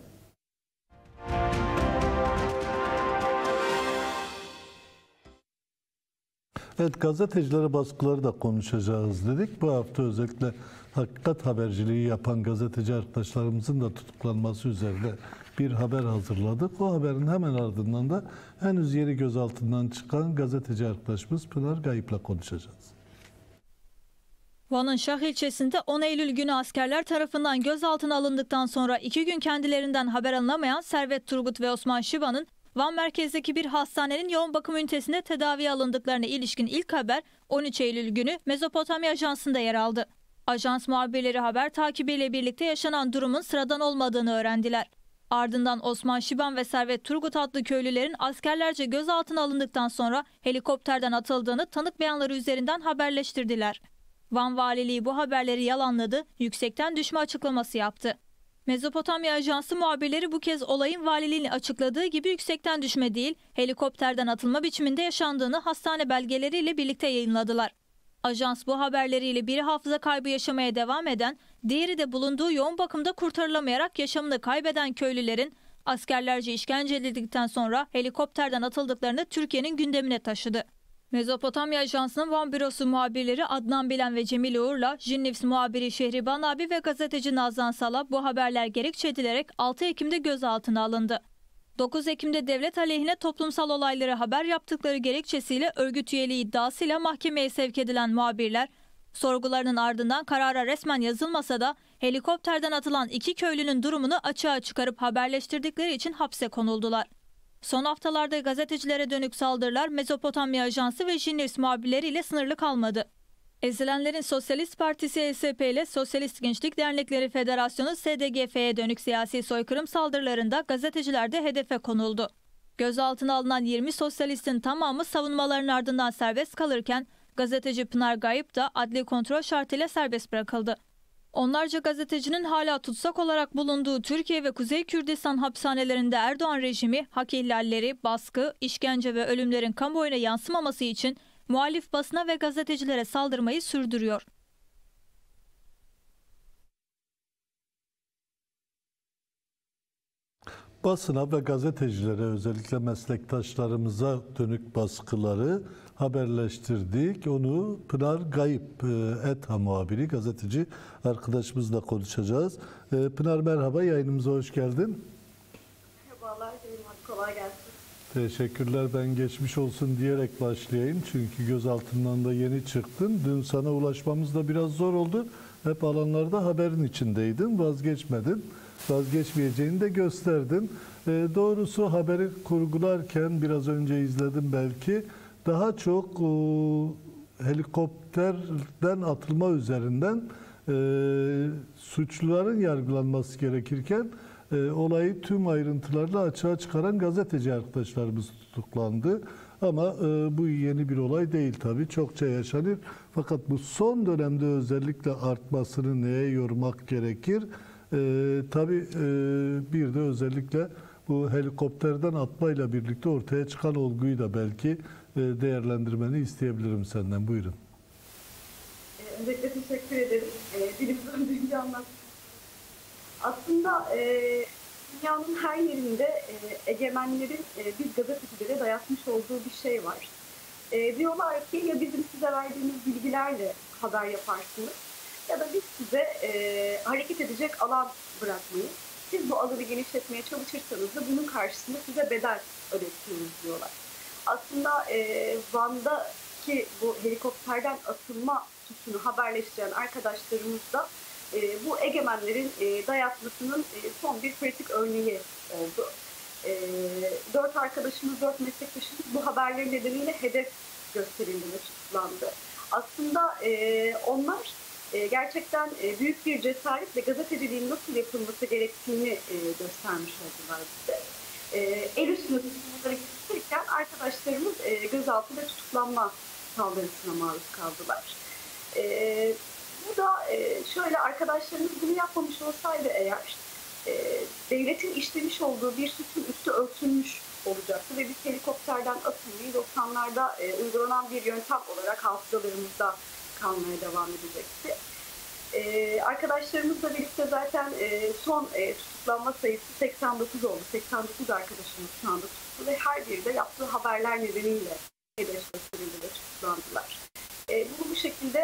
Evet, gazetecilere baskıları da konuşacağız dedik. Bu hafta özellikle hakikat haberciliği yapan gazeteci arkadaşlarımızın da tutuklanması üzerine bir haber hazırladık. O haberin hemen ardından da henüz yeni gözaltından çıkan gazeteci arkadaşımız Pınar Gayip'le konuşacağız. Van'ın Şah ilçesinde 10 Eylül günü askerler tarafından gözaltına alındıktan sonra 2 gün kendilerinden haber alınamayan Servet Turgut ve Osman Şivan'ın Van merkezdeki bir hastanenin yoğun bakım ünitesinde tedaviye alındıklarına ilişkin ilk haber 13 Eylül günü Mezopotamya Ajansı'nda yer aldı. Ajans muhabirleri haber takibiyle birlikte yaşanan durumun sıradan olmadığını öğrendiler. Ardından Osman Şiban ve Servet Turgut adlı köylülerin askerlerce gözaltına alındıktan sonra helikopterden atıldığını tanık beyanları üzerinden haberleştirdiler. Van Valiliği bu haberleri yalanladı, yüksekten düşme açıklaması yaptı. Mezopotamya Ajansı muhabirleri bu kez olayın valiliğin açıkladığı gibi yüksekten düşme değil, helikopterden atılma biçiminde yaşandığını hastane belgeleriyle birlikte yayınladılar. Ajans bu haberleriyle biri hafıza kaybı yaşamaya devam eden, diğeri de bulunduğu yoğun bakımda kurtarılamayarak yaşamını kaybeden köylülerin askerlerce işkence edildikten sonra helikopterden atıldıklarını Türkiye'nin gündemine taşıdı. Mezopotamya Ajansı'nın Van bürosu muhabirleri Adnan Bilen ve Cemil Uğur'la Jinnews muhabiri Şehriban Abi ve gazeteci Nazan Sala bu haberler gerekçe edilerek 6 Ekim'de gözaltına alındı. 9 Ekim'de devlet aleyhine toplumsal olayları haber yaptıkları gerekçesiyle örgüt üyeliği iddiasıyla mahkemeye sevk edilen muhabirler, sorgularının ardından karara resmen yazılmasa da helikopterden atılan 2 köylünün durumunu açığa çıkarıp haberleştirdikleri için hapse konuldular. Son haftalarda gazetecilere dönük saldırılar Mezopotamya Ajansı ve Jinnews muhabirleriyle sınırlı kalmadı. Ezilenlerin Sosyalist Partisi ESP ile Sosyalist Gençlik Dernekleri Federasyonu SDGF'ye dönük siyasi soykırım saldırılarında gazeteciler de hedefe konuldu. Gözaltına alınan 20 sosyalistin tamamı savunmaların ardından serbest kalırken gazeteci Pınar Gayip da adli kontrol şartıyla serbest bırakıldı. Onlarca gazetecinin hala tutsak olarak bulunduğu Türkiye ve Kuzey Kürdistan hapishanelerinde Erdoğan rejimi hak ihlalleri, baskı, işkence ve ölümlerin kamuoyuna yansımaması için muhalif basına ve gazetecilere saldırmayı sürdürüyor. Basına ve gazetecilere, özellikle meslektaşlarımıza dönük baskıları haberleştirdik. Onu Pınar Gayip, ETA muhabiri, gazeteci arkadaşımızla konuşacağız. Pınar merhaba, yayınımıza hoş geldin. Merhabalar, kolay gelsin. Teşekkürler, ben geçmiş olsun diyerek başlayayım. Çünkü gözaltından da yeni çıktın. Dün sana ulaşmamız da biraz zor oldu. Hep alanlarda haberin içindeydin, vazgeçmedin. Vazgeçmeyeceğini de gösterdin. Doğrusu haberi kurgularken biraz önce izledim belki. Daha çok helikopterden atılma üzerinden suçluların yargılanması gerekirken olayı tüm ayrıntılarla açığa çıkaran gazeteci arkadaşlarımız tutuklandı. Ama bu yeni bir olay değil tabii. Çokça yaşanır. Fakat bu son dönemde özellikle artmasını neye yormak gerekir? Tabii bir de özellikle bu helikopterden atmayla birlikte ortaya çıkan olguyu da belki değerlendirmeni isteyebilirim senden. Buyurun. Öncelikle teşekkür ederim. Dilimiz döndüğünce anlattım. Aslında dünyanın her yerinde egemenlerin biz gazetecilere dayatmış olduğu bir şey var. Diyorlar ki ya bizim size verdiğimiz bilgilerle haber yaparsınız ya da biz size hareket edecek alan bırakmayız. Siz bu alanı genişletmeye çalışırsanız da bunun karşısında size bedel ödetiyoruz diyorlar. Aslında Van'daki bu helikopterden atılma suçunu haberleştiren arkadaşlarımız da bu egemenlerin dayatmasının son bir pratik örneği oldu. 4 arkadaşımız, 4 meslektaşımız bu haberlerin nedeniyle hedef gösterildiğine tutuklandı. Aslında onlar gerçekten büyük bir cesaretle gazeteciliğin nasıl yapılması gerektiğini göstermiş oldular bize. El üstüne tutuklanmaları getirirken arkadaşlarımız gözaltı ve tutuklanma saldırısına maruz kaldılar. Bu da şöyle, arkadaşlarımız bunu yapmamış olsaydı eğer devletin işlemiş olduğu bir suçun üstü örtülmüş olacaktı ve biz helikopterden atılmayı 90'larda uygulanan bir yöntem olarak hafızalarımızda kalmaya devam edecekti. Arkadaşlarımızla birlikte zaten son tutuklanma sayısı 89 oldu. 89 arkadaşımız şu anda tutuklu ve her biri de yaptığı haberler nedeniyle hedef gösterildi ve tutuklandılar. Bunu bu şekilde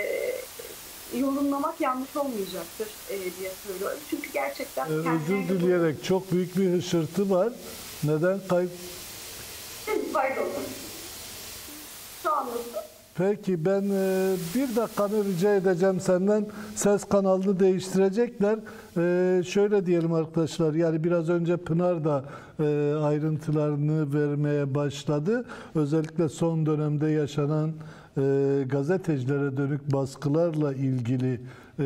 yorumlamak yanlış olmayacaktır diye söylüyorum. Çünkü gerçekten özür dileyerek çok büyük bir hışırtı var. Neden Pardon. Şu an nasıl? Peki ben bir dakikanı rica edeceğim senden. Ses kanalını değiştirecekler. Şöyle diyelim arkadaşlar, yani biraz önce Pınar da ayrıntılarını vermeye başladı. Özellikle son dönemde yaşanan gazetecilere dönük baskılarla ilgili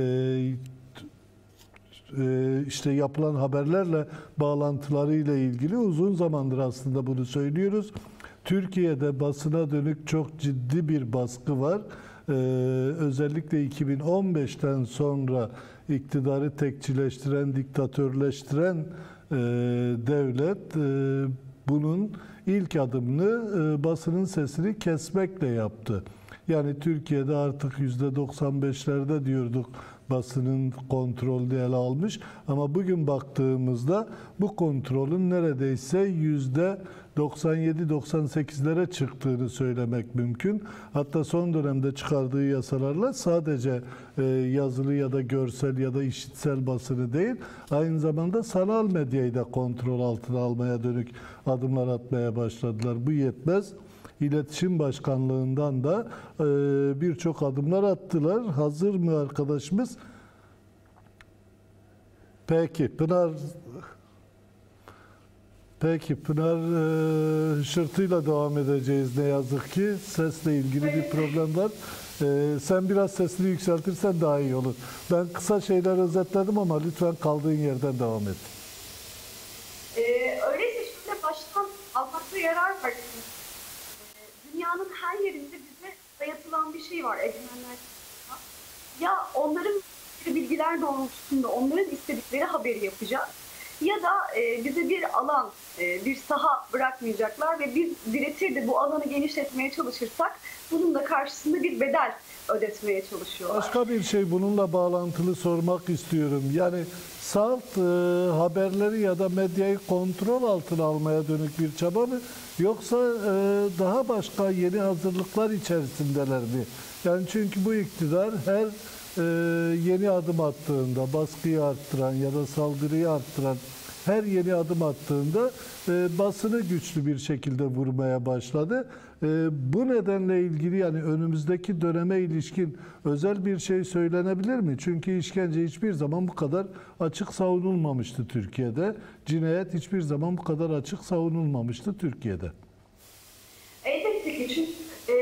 işte yapılan haberlerle bağlantılarıyla ilgili uzun zamandır aslında bunu söylüyoruz. Türkiye'de basına dönük çok ciddi bir baskı var. Özellikle 2015'ten sonra iktidarı tekçileştiren, diktatörleştiren devlet bunun ilk adımını basının sesini kesmekle yaptı. Yani Türkiye'de artık %95'lerde diyorduk basının kontrolünü ele almış. Ama bugün baktığımızda bu kontrolün neredeyse %97-98'lere çıktığını söylemek mümkün. Hatta son dönemde çıkardığı yasalarla sadece yazılı ya da görsel ya da işitsel basını değil, aynı zamanda sanal medyayı da kontrol altına almaya dönük adımlar atmaya başladılar. Bu yetmez. İletişim Başkanlığı'ndan da birçok adımlar attılar. Hazır mı arkadaşımız? Peki Pınar hışırtıyla devam edeceğiz ne yazık ki. Sesle ilgili bir problem var. Sen biraz sesini yükseltirsen daha iyi olur. Ben kısa şeyler özetledim ama lütfen kaldığın yerden devam et. Öyleyse şimdi baştan almakta yarar var. Dünyanın her yerinde bize dayatılan bir şey var egemenler. Ya onların bilgiler doğrultusunda onların istedikleri haberi yapacağız ya da bize bir alan, bir saha bırakmayacaklar ve biz diretir de bu alanı genişletmeye çalışırsak bunun da karşısında bir bedel ödetmeye çalışıyorlar. Başka bir şey bununla bağlantılı sormak istiyorum. Yani salt haberleri ya da medyayı kontrol altına almaya dönük bir çaba mı? Yoksa daha başka yeni hazırlıklar içerisindeler mi? Yani çünkü bu iktidar her yeni adım attığında, baskıyı arttıran ya da saldırıyı arttıran her yeni adım attığında basını güçlü bir şekilde vurmaya başladı. Bu nedenle ilgili yani önümüzdeki döneme ilişkin özel bir şey söylenebilir mi? Çünkü işkence hiçbir zaman bu kadar açık savunulmamıştı Türkiye'de. Cinayet hiçbir zaman bu kadar açık savunulmamıştı Türkiye'de. Elbette ki çünkü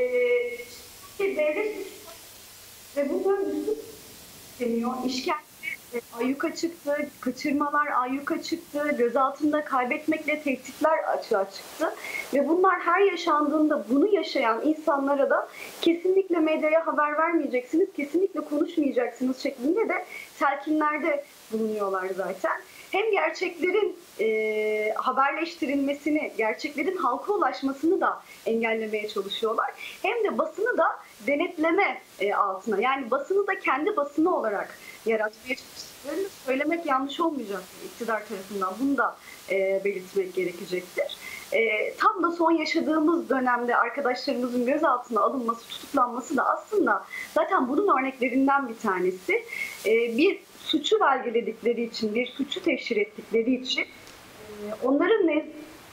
devlet ve bunların üstü deniyor. İşkence ayyuka çıktı, kaçırmalar ayyuka çıktı, gözaltında kaybetmekle tehditler açığa çıktı. Ve bunlar her yaşandığında bunu yaşayan insanlara da kesinlikle medyaya haber vermeyeceksiniz, kesinlikle konuşmayacaksınız şeklinde de telkinlerde bulunuyorlar zaten. Hem gerçeklerin haberleştirilmesini, gerçeklerin halka ulaşmasını da engellemeye çalışıyorlar. Hem de basını da denetleme altına, yani basını da kendi basını olarak yaratmaya çalıştıklarını söylemek yanlış olmayacaktır iktidar tarafından. Bunu da belirtmek gerekecektir. Tam da son yaşadığımız dönemde arkadaşlarımızın gözaltına alınması, tutuklanması da aslında zaten bunun örneklerinden bir tanesi. Bir suçu belgeledikleri için, bir suçu teşhir ettikleri için onların nezdinde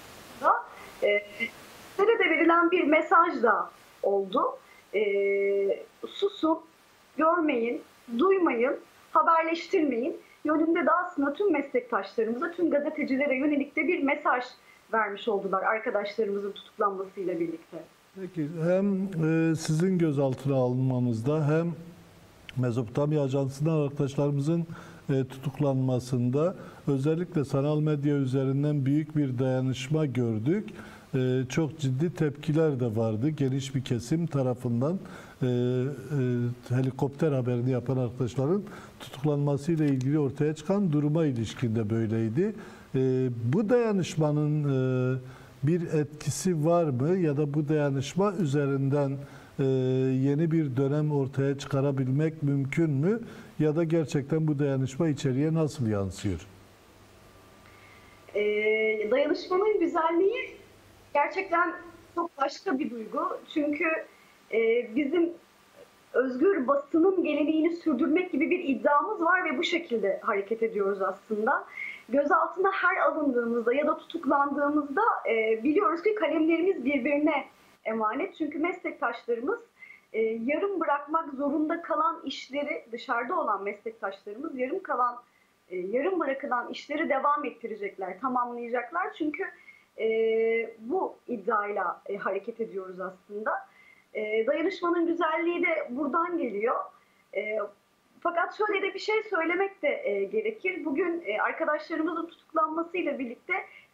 de verilen bir mesaj da oldu. Susun, görmeyin, duymayın, haberleştirmeyin yönünde de aslında tüm meslektaşlarımıza, tüm gazetecilere yönelik de bir mesaj vermiş oldular arkadaşlarımızın tutuklanmasıyla birlikte. Peki hem sizin gözaltına alınmanızda hem Mezopotamya Ajansı'ndan arkadaşlarımızın tutuklanmasında özellikle sanal medya üzerinden büyük bir dayanışma gördük. Çok ciddi tepkiler de vardı. Geniş bir kesim tarafından helikopter haberini yapan arkadaşların tutuklanmasıyla ilgili ortaya çıkan duruma ilişkin de böyleydi. Bu dayanışmanın bir etkisi var mı ya da bu dayanışma üzerinden yeni bir dönem ortaya çıkarabilmek mümkün mü? Ya da gerçekten bu dayanışma içeriye nasıl yansıyor? Dayanışmanın güzelliği gerçekten çok başka bir duygu. Çünkü bizim özgür basının geleneğini sürdürmek gibi bir iddiamız var ve bu şekilde hareket ediyoruz aslında. Gözaltına her alındığımızda ya da tutuklandığımızda biliyoruz ki kalemlerimiz birbirine emanet. Çünkü meslektaşlarımız yarım bırakmak zorunda kalan işleri, dışarıda olan meslektaşlarımız yarım bırakılan işleri devam ettirecekler, tamamlayacaklar. Çünkü bu iddiayla hareket ediyoruz aslında. Dayanışmanın güzelliği de buradan geliyor. Fakat şöyle de bir şey söylemek de gerekir. Bugün arkadaşlarımızın tutuklanmasıyla birlikte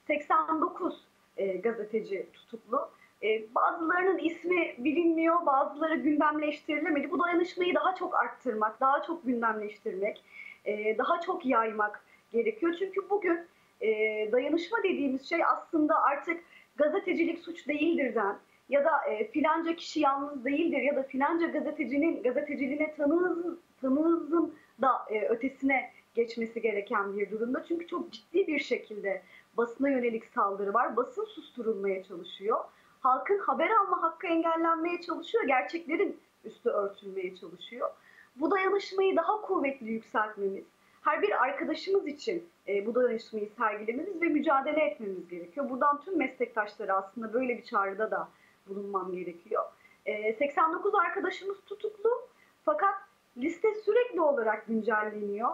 89 gazeteci tutuklu. Bazılarının ismi bilinmiyor, bazıları gündemleştirilemedi. Bu dayanışmayı daha çok arttırmak, daha çok gündemleştirmek, daha çok yaymak gerekiyor. Çünkü bugün dayanışma dediğimiz şey aslında artık gazetecilik suç değildirden ya da filanca kişi yalnız değildir ya da filanca gazetecinin gazeteciliğine tanığızın da ötesine geçmesi gereken bir durumda. Çünkü çok ciddi bir şekilde basına yönelik saldırı var. Basın susturulmaya çalışıyor. Halkın haber alma hakkı engellenmeye çalışıyor. Gerçeklerin üstü örtülmeye çalışıyor. Bu dayanışmayı daha kuvvetli yükseltmemiz, her bir arkadaşımız için bu dayanışmayı sergilememiz ve mücadele etmemiz gerekiyor. Buradan tüm meslektaşlara aslında böyle bir çağrıda da bulunmam gerekiyor. 89 arkadaşımız tutuklu fakat liste sürekli olarak güncelleniyor.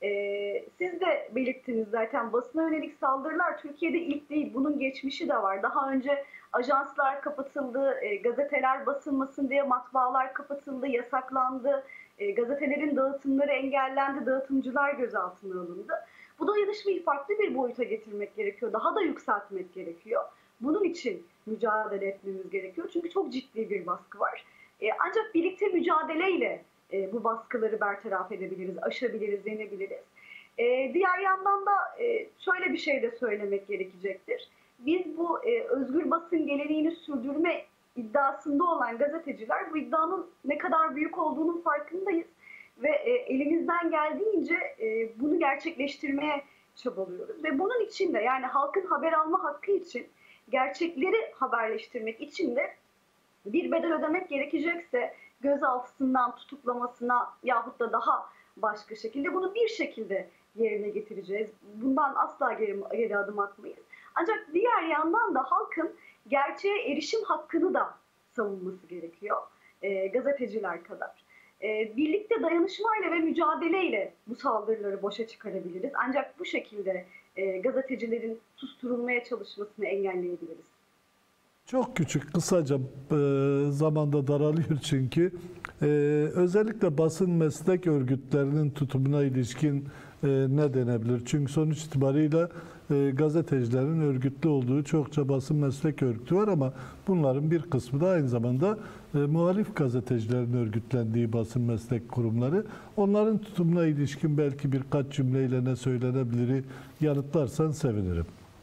Siz de belirttiniz zaten, basına yönelik saldırılar Türkiye'de ilk değil, bunun geçmişi de var. Daha önce ajanslar kapatıldı, gazeteler basılmasın diye matbaalar kapatıldı, yasaklandı, gazetelerin dağıtımları engellendi, dağıtımcılar gözaltına alındı. Bu dayanışmayı farklı bir boyuta getirmek gerekiyor, daha da yükseltmek gerekiyor. Bunun için mücadele etmemiz gerekiyor çünkü çok ciddi bir baskı var. Ancak birlikte mücadeleyle bu baskıları bertaraf edebiliriz, aşabiliriz, yenebiliriz. Diğer yandan da şöyle bir şey de söylemek gerekecektir. Biz bu özgür basın geleneğini sürdürme iddiasında olan gazeteciler bu iddianın ne kadar büyük olduğunun farkındayız. Ve elimizden geldiğince bunu gerçekleştirmeye çabalıyoruz. Ve bunun için de, yani halkın haber alma hakkı için, gerçekleri haberleştirmek için de bir bedel ödemek gerekecekse gözaltısından tutuklamasına yahut da daha başka şekilde bunu bir şekilde yerine getireceğiz. Bundan asla geri adım atmayız. Ancak diğer yandan da halkın gerçeğe erişim hakkını da savunması gerekiyor gazeteciler kadar. Birlikte dayanışmayla ve mücadeleyle bu saldırıları boşa çıkarabiliriz. Ancak bu şekilde gazetecilerin susturulmaya çalışmasını engelleyebiliriz. Çok küçük, kısaca zamanda daralıyor çünkü. Özellikle basın meslek örgütlerinin tutumuna ilişkin ne denebilir? Çünkü sonuç itibariyle gazetecilerin örgütlü olduğu çokça basın meslek örgütü var ama bunların bir kısmı da aynı zamanda muhalif gazetecilerin örgütlendiği basın meslek kurumları. Onların tutumuna ilişkin belki birkaç cümleyle ne söylenebilir yanıtlarsan sevinirim.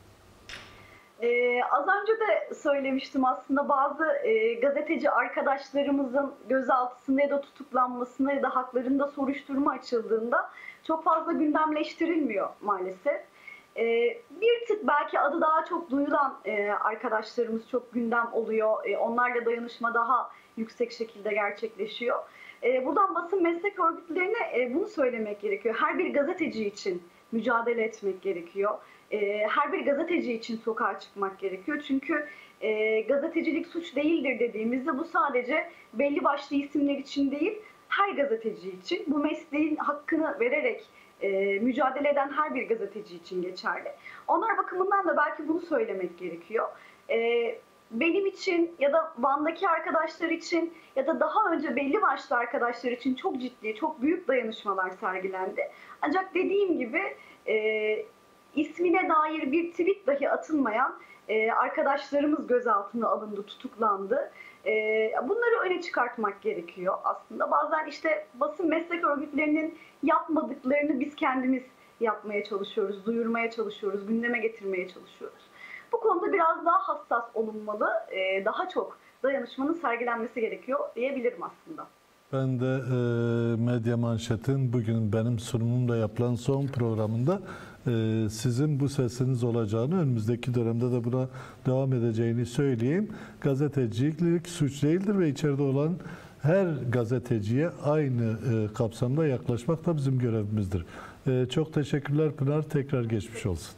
Az önce de söylemiştim, aslında bazı gazeteci arkadaşlarımızın gözaltısına ya da tutuklanmasına ya da haklarında soruşturma açıldığında çok fazla gündemleştirilmiyor maalesef. Bir tık belki adı daha çok duyulan arkadaşlarımız çok gündem oluyor. Onlarla dayanışma daha yüksek şekilde gerçekleşiyor. Buradan basın meslek örgütlerine bunu söylemek gerekiyor. Her bir gazeteci için mücadele etmek gerekiyor. Her bir gazeteci için sokağa çıkmak gerekiyor. Çünkü gazetecilik suç değildir dediğimizde bu sadece belli başlı isimler için değil, her gazeteci için, bu mesleğin hakkını vererek mücadele eden her bir gazeteci için geçerli. Onlar bakımından da belki bunu söylemek gerekiyor. Benim için ya da Van'daki arkadaşlar için ya da daha önce belli başlı arkadaşlar için çok ciddi, çok büyük dayanışmalar sergilendi. Ancak dediğim gibi ismine dair bir tweet dahi atılmayan arkadaşlarımız gözaltına alındı, tutuklandı. Bunları öne çıkartmak gerekiyor aslında. Bazen işte basın meslek örgütlerinin yapmadıklarını biz kendimiz yapmaya çalışıyoruz, duyurmaya çalışıyoruz, gündeme getirmeye çalışıyoruz. Bu konuda biraz daha hassas olunmalı, daha çok dayanışmanın sergilenmesi gerekiyor diyebilirim aslında. Ben de Medya Manşet'in bugün benim sunumumda yapılan son programında sizin bu sesiniz olacağını, önümüzdeki dönemde de buna devam edeceğini söyleyeyim. Gazetecilik suç değildir ve içeride olan her gazeteciye aynı kapsamda yaklaşmak da bizim görevimizdir. Çok teşekkürler Pınar, tekrar geçmiş olsun.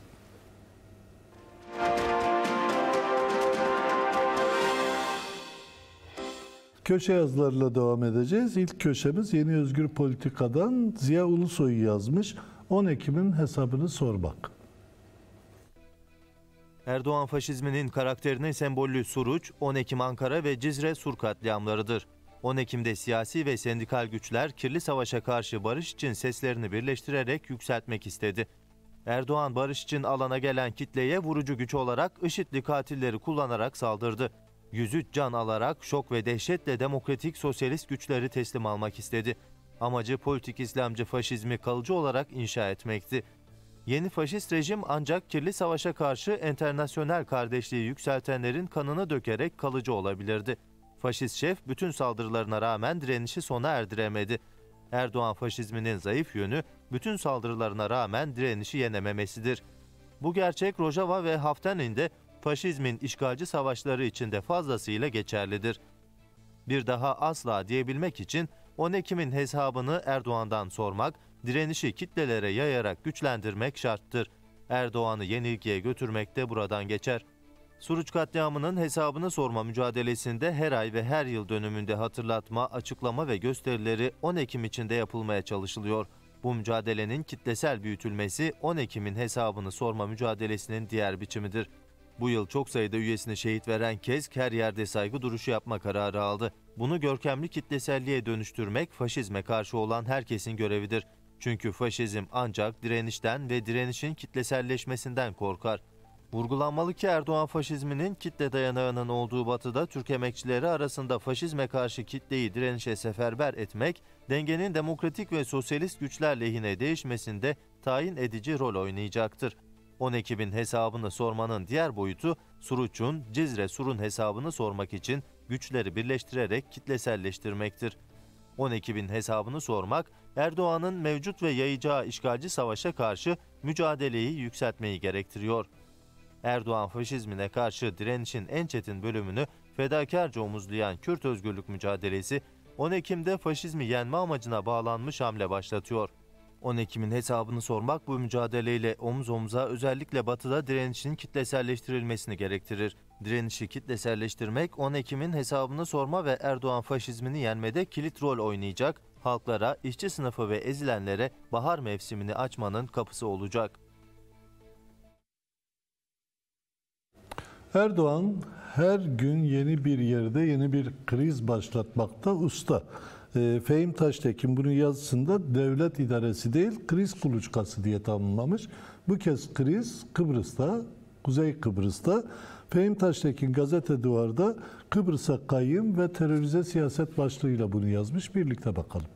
Köşe yazılarıyla devam edeceğiz. İlk köşemiz Yeni Özgür Politika'dan Ziya Ulusoy yazmış. 10 Ekim'in hesabını sormak. Erdoğan faşizminin karakterinin sembolü Suruç, 10 Ekim Ankara ve Cizre Sur katliamlarıdır. 10 Ekim'de siyasi ve sendikal güçler kirli savaşa karşı barış için seslerini birleştirerek yükseltmek istedi. Erdoğan barış için alana gelen kitleye vurucu güç olarak IŞİD'li katilleri kullanarak saldırdı. 103 can alarak şok ve dehşetle demokratik sosyalist güçleri teslim almak istedi. Amacı politik İslamcı faşizmi kalıcı olarak inşa etmekti. Yeni faşist rejim ancak kirli savaşa karşı enternasyonel kardeşliği yükseltenlerin kanını dökerek kalıcı olabilirdi. Faşist şef bütün saldırılarına rağmen direnişi sona erdiremedi. Erdoğan faşizminin zayıf yönü bütün saldırılarına rağmen direnişi yenememesidir. Bu gerçek Rojava ve Haftanin'de faşizmin işgalci savaşları içinde fazlasıyla geçerlidir. Bir daha asla diyebilmek için 10 Ekim'in hesabını Erdoğan'dan sormak, direnişi kitlelere yayarak güçlendirmek şarttır. Erdoğan'ı yenilgiye götürmek de buradan geçer. Suruç katliamının hesabını sorma mücadelesinde her ay ve her yıl dönümünde hatırlatma, açıklama ve gösterileri 10 Ekim içinde yapılmaya çalışılıyor. Bu mücadelenin kitlesel büyütülmesi 10 Ekim'in hesabını sorma mücadelesinin diğer biçimidir. Bu yıl çok sayıda üyesini şehit veren KESK her yerde saygı duruşu yapma kararı aldı. Bunu görkemli kitleselliğe dönüştürmek faşizme karşı olan herkesin görevidir. Çünkü faşizm ancak direnişten ve direnişin kitleselleşmesinden korkar. Vurgulanmalı ki Erdoğan faşizminin kitle dayanağının olduğu Batı'da Türk emekçileri arasında faşizme karşı kitleyi direnişe seferber etmek, dengenin demokratik ve sosyalist güçler lehine değişmesinde tayin edici rol oynayacaktır. 10 Ekim'in hesabını sormanın diğer boyutu, Suruç'un, Cizre Sur'un hesabını sormak için güçleri birleştirerek kitleselleştirmektir. 10 Ekim'in hesabını sormak, Erdoğan'ın mevcut ve yayacağı işgalci savaşa karşı mücadeleyi yükseltmeyi gerektiriyor. Erdoğan faşizmine karşı direnişin en çetin bölümünü fedakarca omuzlayan Kürt özgürlük mücadelesi, 10 Ekim'de faşizmi yenme amacına bağlanmış hamle başlatıyor. 10 Ekim'in hesabını sormak bu mücadeleyle omuz omuza özellikle Batı'da direnişin kitleselleştirilmesini gerektirir. Direnişi kitleselleştirmek 10 Ekim'in hesabını sorma ve Erdoğan faşizmini yenmede kilit rol oynayacak, halklara, işçi sınıfı ve ezilenlere bahar mevsimini açmanın kapısı olacak. Erdoğan her gün yeni bir yerde yeni bir kriz başlatmakta usta. Fehim Taştekin bunun yazısında devlet idaresi değil kriz kuluçkası diye tanımlamış. Bu kez kriz Kıbrıs'ta, Kuzey Kıbrıs'ta. Fehim Taştekin Gazete Duvar'da Kıbrıs'a kayyım ve terörize siyaset başlığıyla bunu yazmış. Birlikte bakalım.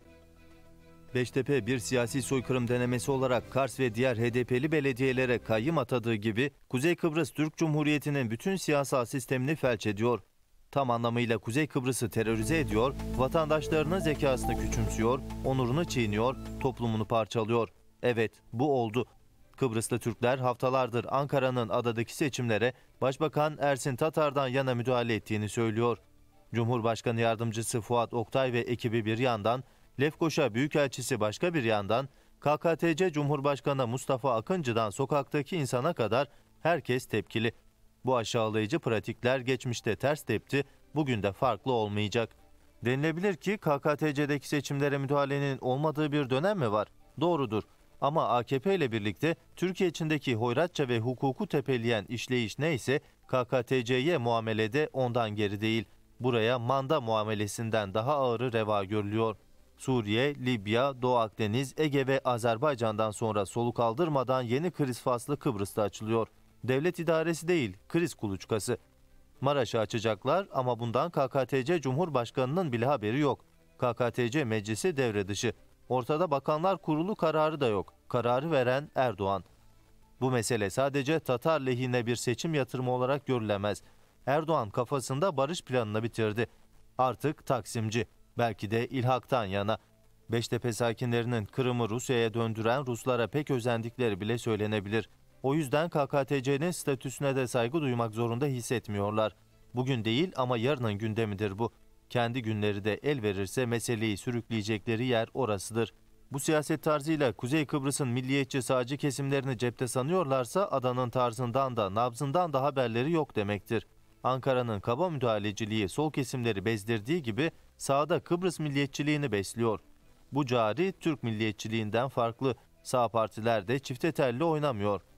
Beştepe bir siyasi soykırım denemesi olarak Kars ve diğer HDP'li belediyelere kayyım atadığı gibi Kuzey Kıbrıs Türk Cumhuriyeti'nin bütün siyasal sistemini felç ediyor. Tam anlamıyla Kuzey Kıbrıs'ı terörize ediyor, vatandaşlarının zekasını küçümsüyor, onurunu çiğniyor, toplumunu parçalıyor. Evet, bu oldu. Kıbrıslı Türkler haftalardır Ankara'nın adadaki seçimlere Başbakan Ersin Tatar'dan yana müdahale ettiğini söylüyor. Cumhurbaşkanı Yardımcısı Fuat Oktay ve ekibi bir yandan, Lefkoşa Büyükelçisi başka bir yandan, KKTC Cumhurbaşkanı Mustafa Akıncı'dan sokaktaki insana kadar herkes tepkili. Bu aşağılayıcı pratikler geçmişte ters tepti, bugün de farklı olmayacak. Denilebilir ki KKTC'deki seçimlere müdahalenin olmadığı bir dönem mi var? Doğrudur. Ama AKP ile birlikte Türkiye içindeki hoyratça ve hukuku tepeleyen işleyiş neyse KKTC'ye muamelede ondan geri değil. Buraya manda muamelesinden daha ağırı reva görülüyor. Suriye, Libya, Doğu Akdeniz, Ege ve Azerbaycan'dan sonra soluk aldırmadan yeni kriz faslı Kıbrıs'ta açılıyor. Devlet idaresi değil, kriz kuluçkası. Maraş'ı açacaklar ama bundan KKTC Cumhurbaşkanı'nın bile haberi yok. KKTC meclisi devre dışı. Ortada Bakanlar Kurulu kararı da yok. Kararı veren Erdoğan. Bu mesele sadece Tatar lehine bir seçim yatırımı olarak görülemez. Erdoğan kafasında barış planını bitirdi. Artık Taksimci. Belki de ilhaktan yana. Beştepe sakinlerinin Kırım'ı Rusya'ya döndüren Ruslara pek özendikleri bile söylenebilir. O yüzden KKTC'nin statüsüne de saygı duymak zorunda hissetmiyorlar. Bugün değil ama yarının gündemidir bu. Kendi günleri de el verirse meseleyi sürükleyecekleri yer orasıdır. Bu siyaset tarzıyla Kuzey Kıbrıs'ın milliyetçi sağcı kesimlerini cepte sanıyorlarsa adanın tarzından da nabzından da haberleri yok demektir. Ankara'nın kaba müdahaleciliği sol kesimleri bezdirdiği gibi sağda Kıbrıs milliyetçiliğini besliyor. Bu cari Türk milliyetçiliğinden farklı. Sağ partiler de çifte telli oynamıyor.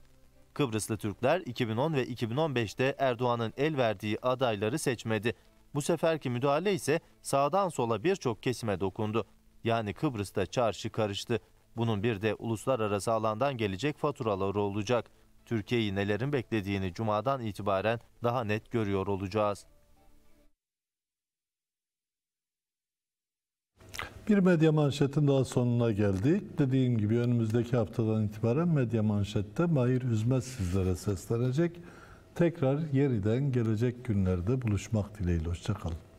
Kıbrıslı Türkler 2010 ve 2015'te Erdoğan'ın el verdiği adayları seçmedi. Bu seferki müdahale ise sağdan sola birçok kesime dokundu. Yani Kıbrıs'ta çarşı karıştı. Bunun bir de uluslararası alandan gelecek faturaları olacak. Türkiye'yi nelerin beklediğini Cuma'dan itibaren daha net görüyor olacağız. Bir medya manşetin daha sonuna geldik. Dediğim gibi önümüzdeki haftadan itibaren medya manşette Mahir Üzmez sizlere seslenecek. Tekrar yeniden gelecek günlerde buluşmak dileğiyle. Hoşça kalın.